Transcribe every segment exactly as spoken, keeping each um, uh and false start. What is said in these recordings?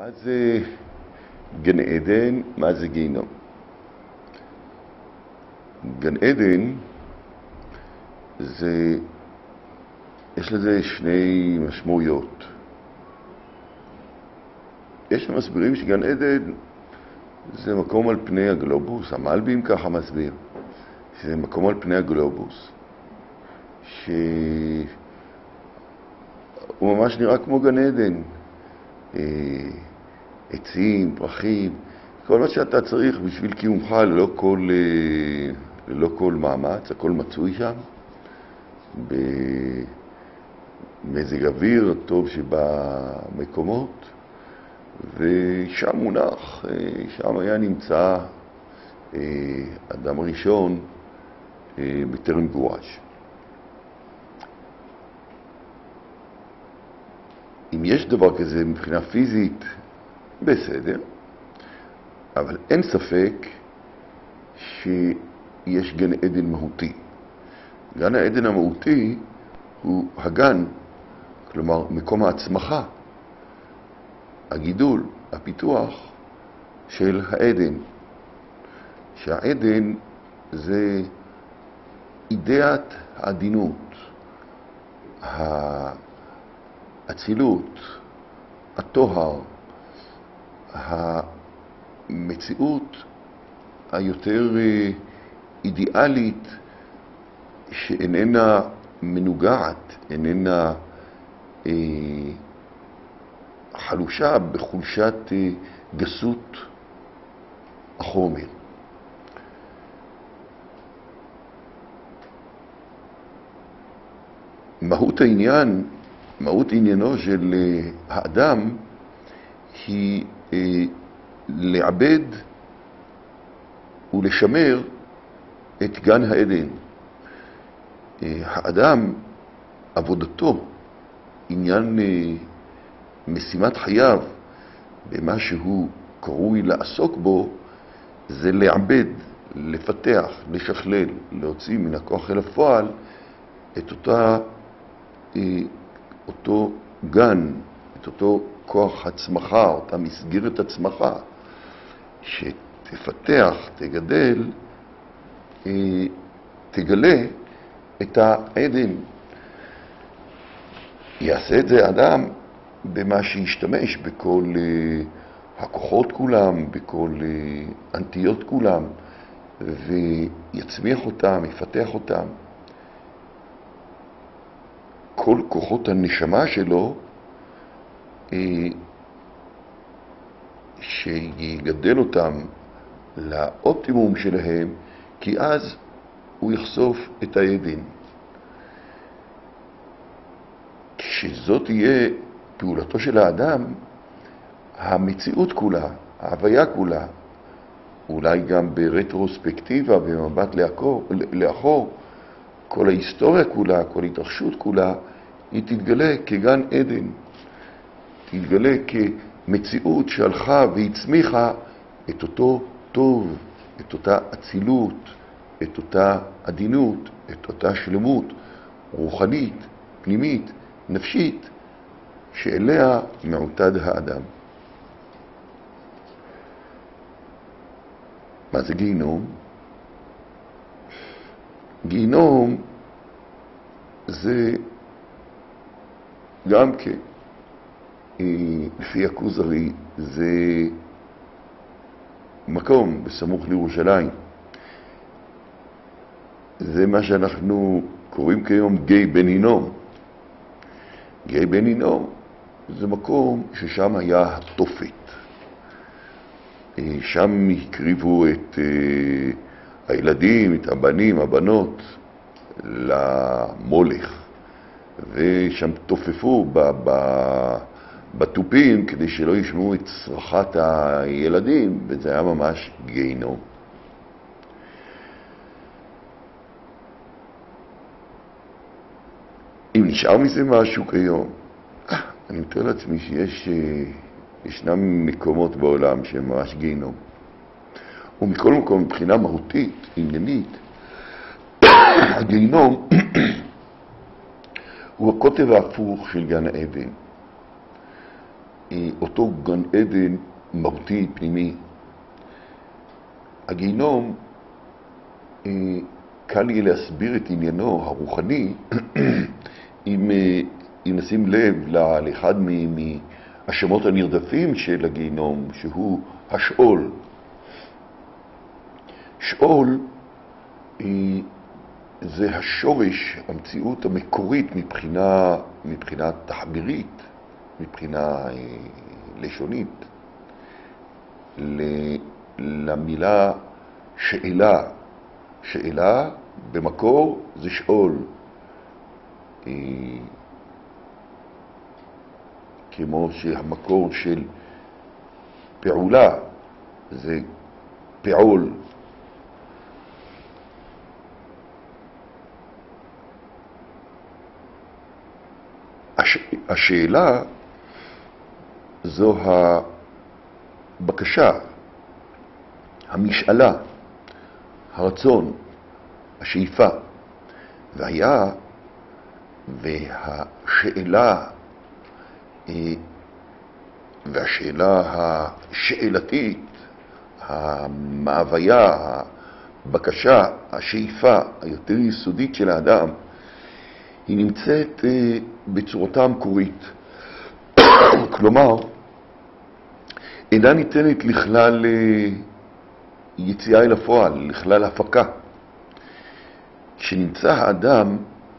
מה זה גן עדן? מה זה גיהנום? גן עדן זה, יש לזה שני משמעויות. יש מסבירים שגן עדן זה מקום על פני הגלובוס, המלבים ככה מסביר, שזה מקום על פני הגלובוס, שהוא ממש נראה כמו גן עדן, עצים, פרחים, כל מה שאתה צריך בשביל קיומך, ללא כל, ללא כל מאמץ, הכל מצוי שם, במזג אוויר טוב שבמקומות, ושם מונח, שם היה נמצא אדם ראשון בטרם גורש. אם יש דבר כזה מבחינה פיזית, בסדר, אבל אין ספק שיש גן עדן מהותי. גן העדן המהותי הוא הגן, כלומר מקום ההצמחה, הגידול, הפיתוח של העדן. שהעדן זה אידיאת העדינות, האצילות, הטוהר, המציאות היותר אידיאלית שאיננה מנוגעת, איננה אה, חלושה בחולשת אה, גסות החומר. מהות העניין, מהות עניינו של האדם היא אה, לעבד ולשמר את גן העדן. אה, האדם, עבודתו, עניין אה, משימת חייו, במה שהוא קרוי לעסוק בו, זה לעבד, לפתח, לשכלל, להוציא מן הכוח אל הפועל את אותה, אה, אותו גן, את אותו כוח הצמחה, אותה מסגרת הצמחה, שתפתח, תגדל, אה, תגלה את העדן. יעשה את זה אדם במה שישתמש בכל אה, הכוחות כולם, בכל אה, אנטיות כולם, ויצמיח אותם, יפתח אותם. כל כוחות הנשמה שלו אה, שיגדל אותם לאופטימום שלהם, כי אז הוא יחשוף את העדן. כשזאת תהיה פעולתו של האדם, המציאות כולה, ההוויה כולה, אולי גם ברטרוספקטיבה, במבט לאחור, לאחור, כל ההיסטוריה כולה, כל ההתרחשות כולה, היא תתגלה כגן עדן. תתגלה כמציאות שהלכה והצמיחה את אותו טוב, את אותה אצילות, את אותה עדינות, את אותה שלמות רוחנית, פנימית, נפשית, שאליה מעוטד האדם. מה זה גיהנום? גיהנום זה גם כן, לפי הכוזרי, זה מקום בסמוך לירושלים. זה מה שאנחנו קוראים כיום גיא בן הינום. גיא בן הינום זה מקום ששם היה התופת. שם הקריבו את הילדים, את הבנים, הבנות, למולך. ושם תופפו בטופים כדי שלא ישמעו את צרחת הילדים, וזה היה ממש גיהנום. אם נשאר מזה משהו כיום, אני מתאר לעצמי שיש ישנם מקומות בעולם שהם ממש גיהנום. ומכל מקום, מבחינה מהותית, עניינית, הגיהנום הוא הקוטב ההפוך של גן העדן. אותו גן עדן מהותי פנימי. הגיהינום, קל יהיה להסביר את עניינו הרוחני אם, אם נשים לב לאחד מהשמות הנרדפים של הגיהינום, שהוא השאול. שאול זה השורש, המציאות המקורית מבחינה, מבחינה תחבירית, מבחינה לשונית, למילה שאלה. שאלה במקור זה שאול, כמו שהמקור של פעולה זה פעול. הש... השאלה זו הבקשה, המשאלה, הרצון, השאיפה. והיה והשאלה והשאלה השאלתית, המאוויה, הבקשה, השאיפה היותר יסודית של האדם, היא נמצאת בצורתה המקורית. כלומר, אינה ניתנת לכלל יציאה אל הפועל, לכלל הפקה. כשנמצא האדם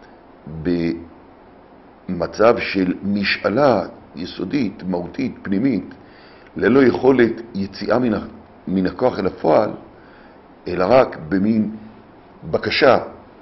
במצב של משאלה יסודית, מהותית, פנימית, ללא יכולת יציאה מן, מן הכוח אל הפועל, אלא רק במין בקשה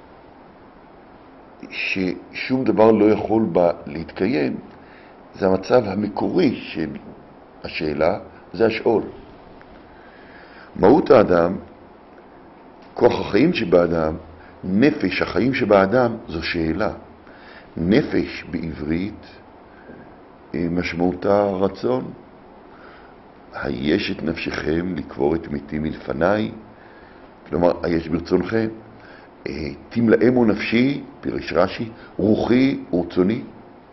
ששום דבר לא יכול בה להתקיים, זה המצב המקורי של השאלה, זה השאול. מהות האדם, כוח החיים שבאדם, נפש החיים שבאדם, זו שאלה. נפש בעברית משמעותה רצון. היש את נפשכם לקבור את מתי מלפניי, כלומר, היש ברצונכם. תמלאמו נפשי, פירש רש"י, רוחי ורצוני.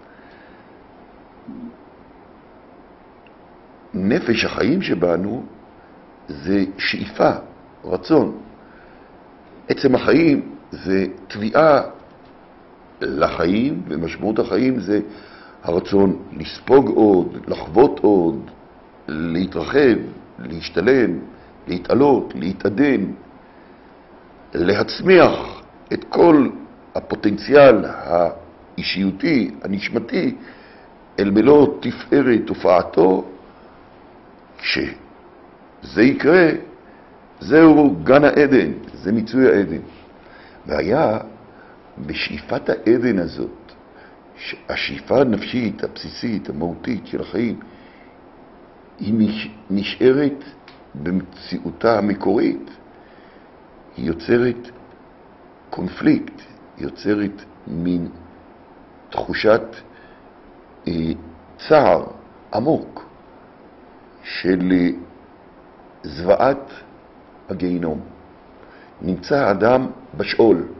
נפש החיים שבנו זה שאיפה, רצון. עצם החיים זה תביעה לחיים, ומשמעות החיים זה הרצון לספוג עוד, לחוות עוד, להתרחב, להשתלם, להתעלות, להתעדן, להצמיח את כל הפוטנציאל האישיותי, הנשמתי, אל מלוא תפארת תופעתו. כשזה יקרה, זהו גן העדן, זה מיצוי העדן. והיה בשאיפת העדן הזאת, השאיפה הנפשית, הבסיסית, המהותית של החיים, היא נשארת במציאותה המקורית, היא יוצרת קונפליקט, היא יוצרת מין תחושת אה, צער עמוק של זוועת הגיהינום. נמצא האדם בשאול.